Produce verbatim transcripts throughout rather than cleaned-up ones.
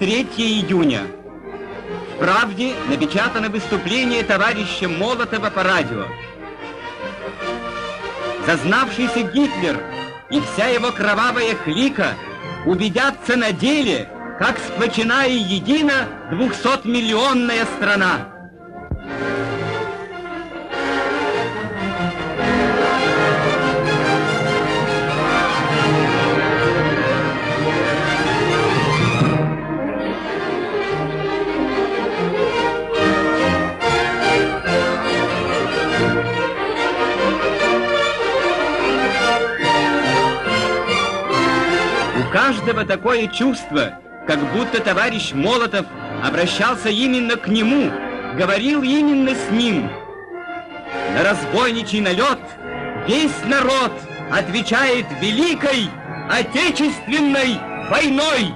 третьего июня. В «Правде» напечатано выступление товарища Молотова по радио. Зазнавшийся Гитлер и вся его кровавая клика убедятся на деле, как сплочена и едина двухсотмиллионная страна. У каждого такое чувство, как будто товарищ Молотов обращался именно к нему, говорил именно с ним. На разбойничий налет весь народ отвечает великой Отечественной войной.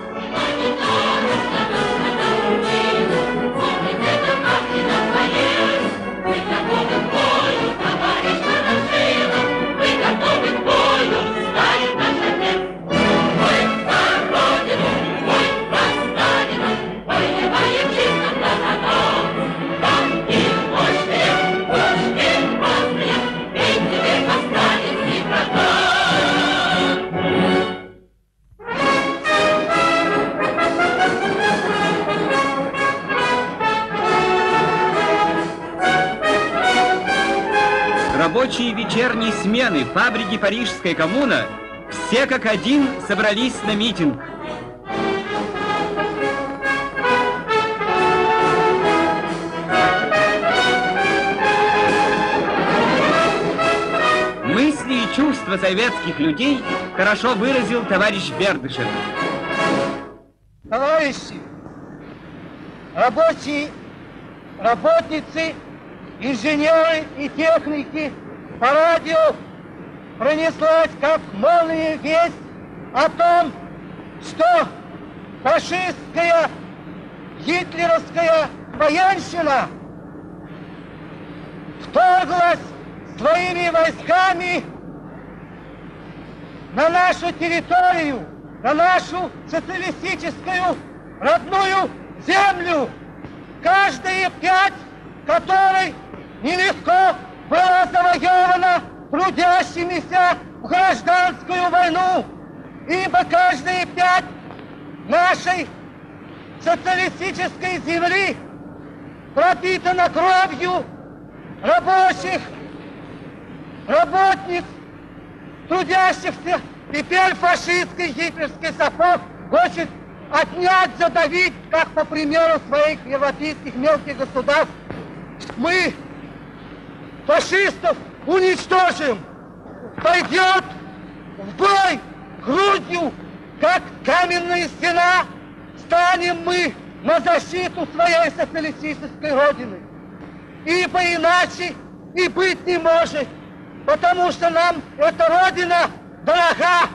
Рабочие вечерней смены фабрики «Парижская коммуна» все как один собрались на митинг. Мысли и чувства советских людей хорошо выразил товарищ Бердышев. Товарищи, рабочие, работницы, инженеры и техники, по радио пронеслась как молния весть о том, что фашистская, гитлеровская военщина вторглась своими войсками на нашу территорию, на нашу социалистическую родную землю, каждые пять которой нелегко была завоевана трудящимися в гражданскую войну, ибо каждые пять нашей социалистической земли пропитана кровью рабочих, работниц, трудящихся. Теперь фашистский гитлерский сапог хочет отнять, задавить, как по примеру своих европейских мелких государств. Мы фашистов уничтожим, пойдет в бой грудью, как каменная стена, станем мы на защиту своей социалистической родины. Ибо иначе и быть не может, потому что нам эта родина дорога.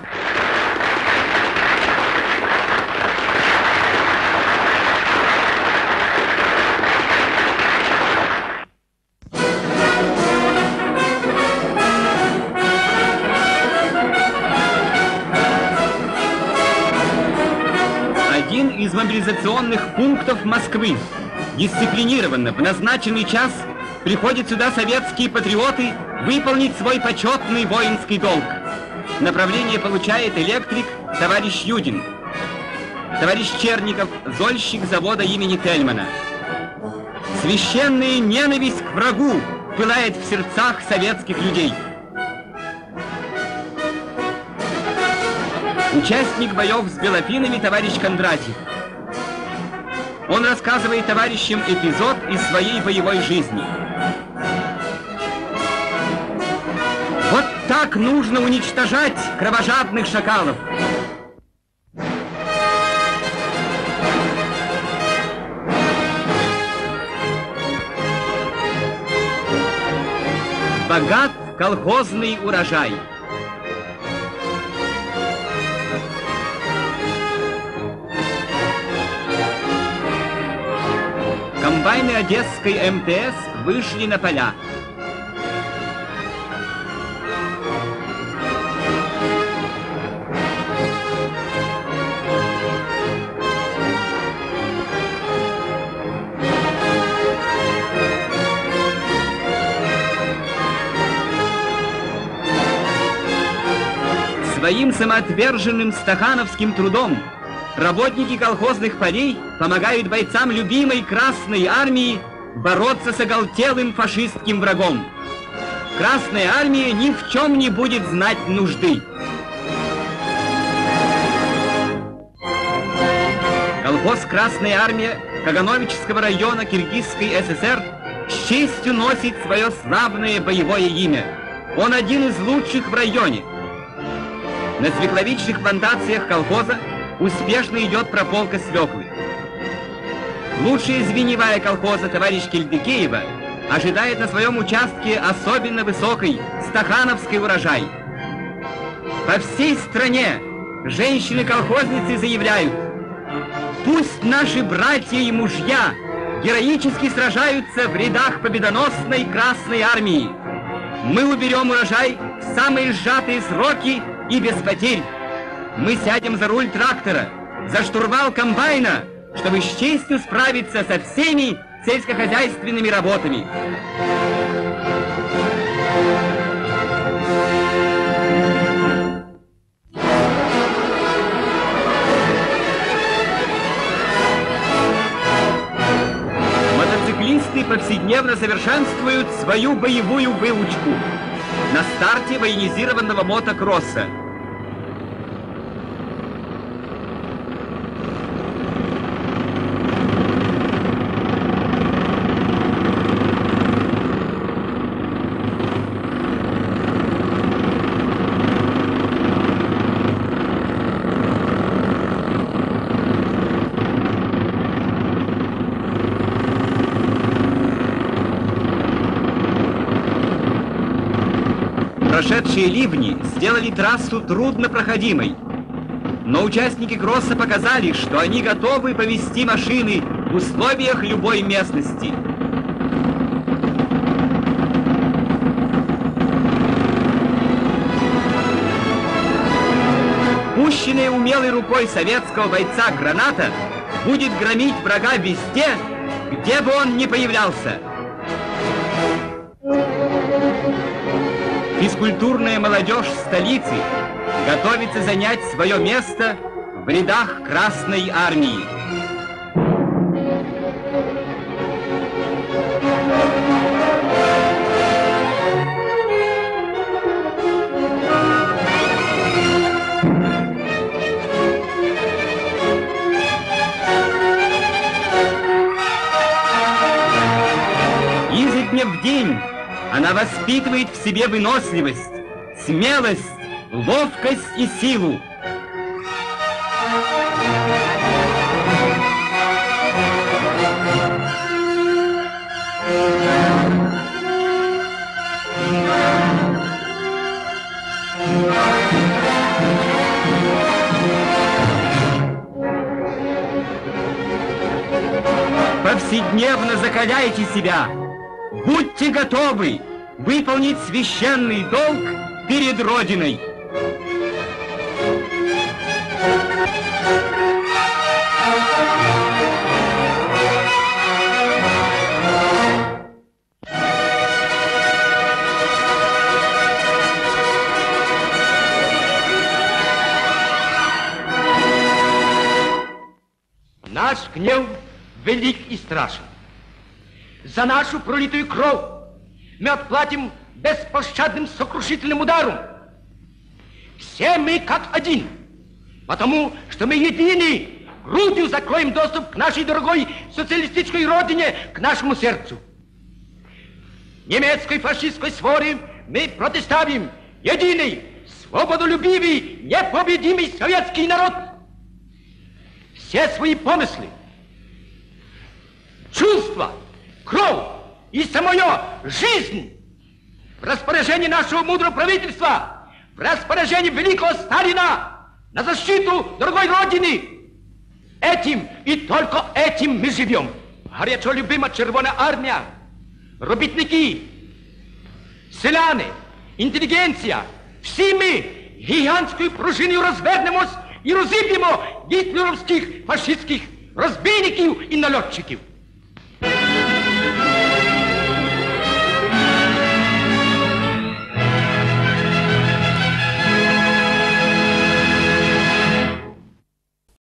Один из мобилизационных пунктов Москвы. Дисциплинированно в назначенный час приходят сюда советские патриоты выполнить свой почетный воинский долг. Направление получает электрик товарищ Юдин, товарищ Черников, зольщик завода имени Тельмана. Священная ненависть к врагу пылает в сердцах советских людей. Участник боев с белофинами товарищ Кондратьев. Он рассказывает товарищам эпизод из своей боевой жизни. Вот так нужно уничтожать кровожадных шакалов. Богат колхозный урожай. Комбайны Одесской эм тэ эс вышли на поля. Своим самоотверженным стахановским трудом работники колхозных полей помогают бойцам любимой Красной Армии бороться с оголтелым фашистским врагом. Красная Армия ни в чем не будет знать нужды. Колхоз «Красная Армия» Кагановического района Киргизской ССР с честью носит свое славное боевое имя. Он один из лучших в районе. На свекловичных плантациях колхоза успешно идет прополка свеклы. Лучшая звеньевая колхоза товарищ Кельдыкеева ожидает на своем участке особенно высокий стахановский урожай. По всей стране женщины-колхозницы заявляют: пусть наши братья и мужья героически сражаются в рядах победоносной Красной Армии. Мы уберем урожай в самые сжатые сроки и без потерь. Мы сядем за руль трактора, за штурвал комбайна, чтобы с честью справиться со всеми сельскохозяйственными работами. Мотоциклисты повседневно совершенствуют свою боевую выучку на старте военизированного мотокросса. Прошедшие ливни сделали трассу труднопроходимой, но участники кросса показали, что они готовы повести машины в условиях любой местности. Пущенная умелой рукой советского бойца граната будет громить врага везде, где бы он ни появлялся. Физкультурная молодежь столицы готовится занять свое место в рядах Красной Армии. Изо дня в день она воспитывает в себе выносливость, смелость, ловкость и силу. Повседневно закаляйте себя. Будьте готовы выполнить священный долг перед Родиной. Наш гнев велик и страшен. За нашу пролитую кровь мы отплатим беспощадным сокрушительным ударом. Все мы как один, потому что мы едины, грудью закроем доступ к нашей дорогой социалистической родине, к нашему сердцу. Немецкой фашистской своре мы противоставим единый, свободолюбивый, непобедимый советский народ. Все свои помыслы, чувства, кровь и самую жизнь в распоряжении нашего мудрого правительства, в распоряжении великого Сталина на защиту другой Родины. Этим и только этим мы живем. Горячо любима Червона армия, робітники, селяни, інтелігенція, всі ми гігантською пружиною розвернемось і розіб'ємо гітлерівських фашистських розбійників і нальотчиків.